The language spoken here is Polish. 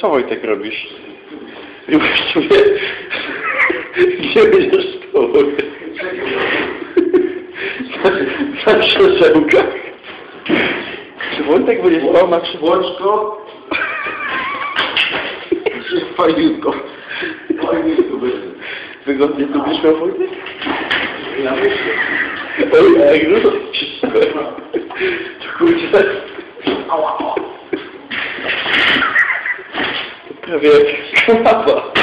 Co Wojtek robisz? I właściwie... Gdzie będziesz spał? Na krzesełkach. Czy Wojtek będzie spał na krzesełkach? Włączko. Fajniutko. Fajniutko będzie. Wygodnie tu byś miał Wojtek? Ja myślę. Oj, a jak dużo cisnąłem. To kurczę. Ała, ała. Prawie jak kanapa.